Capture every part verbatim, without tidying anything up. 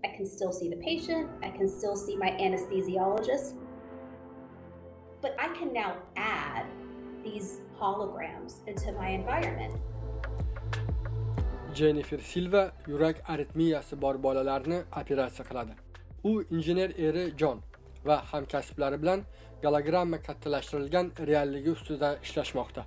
I can still see the patient, I can still see my anesthesiologist, but I can now add these holograms into my environment. Jennifer Silva yurak aritmiyasi bor bolalarni operatsiya qiladi. U injener eri John va hamkasblari bilan gologramma kattalashtirilgan realligi ustida ishlashmoqda.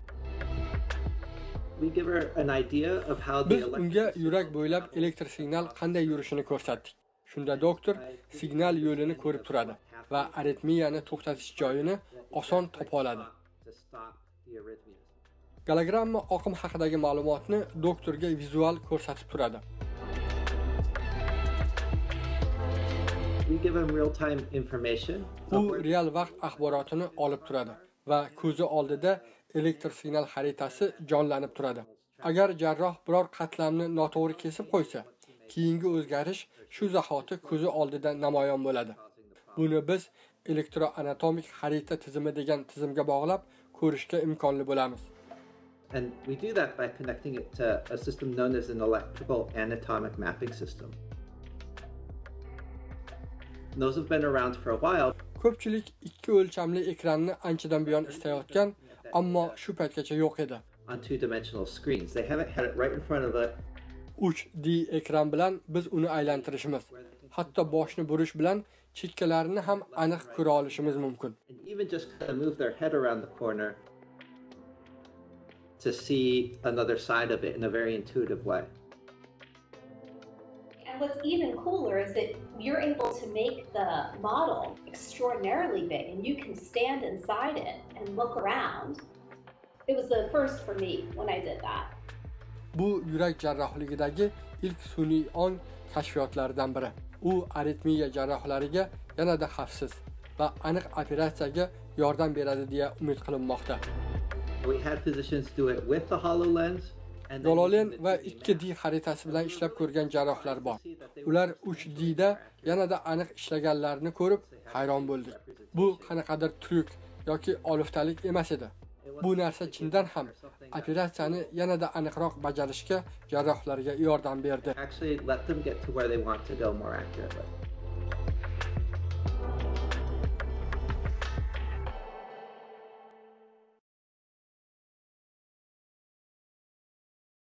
Biz unga yurak bo'ylab elektr signal qanday yurishini ko'rsatdik. Shunda doktor signal yo'lini ko'rib turadi va aritmiyani to'xtatish joyini oson topa oladi. Gologramma oqim haqidagi ma'lumotni doktorga vizual ko'rsatib turadi. U real vaqt axborotini olib turadi va ko'zi oldida elektr signal xaritasi jonlanib turadi. Agar jarroh biror qatlamni noto'g'ri kesib qo'ysa, keyingi o'zgarish shu zahoti ko'zi oldida namoyon bo'ladi. Buni biz elektroanatomik xarita tizimi degan tizimga bog'lab ko'rishga imkonli bo'lamiz. And we do that by connecting it to a system known as an electrical anatomic mapping system. Those have been around for a while. Ko'pchilik ikki o'lchamli ekranni anchadan buyon istayotgan, ammo shu paytgacha yo'q edi. On two-dimensional screens, they haven't had it right in front of the uch D ekran bilan biz uni aylantirishimiz, hatto boshni burish bilan chekkalarini ham aniq ko'ra olishimiz mumkin. And even just kind of move their head around the corner to see another side of it in a very intuitive way. And what's even cooler is that you're able to make the model extraordinarily big and you can stand inside it and look around. It was the first for me when I did that. Bu yurak jarrohligidagi ilk sun'iy ong kashfiyotlaridan biri. U aritmiya jarrohlariga yanada xavfsiz va aniq operatsiyaga yordam beradi deya umid qilinmoqda. We had physicians do it with the HoloLens. Gololen va ikki D xaritasi bilan ishlab ko'rgan jarrohlar bor. Ular uch D da yanada aniq ishlaganlarini ko'rib hayron bo'ldik. Bu qanaqadir tryuk yoki oliftalik emas edi. Bu narsa chindan ham operatsiyani yanada aniqroq bajarishga jarrohlarga yordam berdi. Actually let them get to where they want to go more accurately.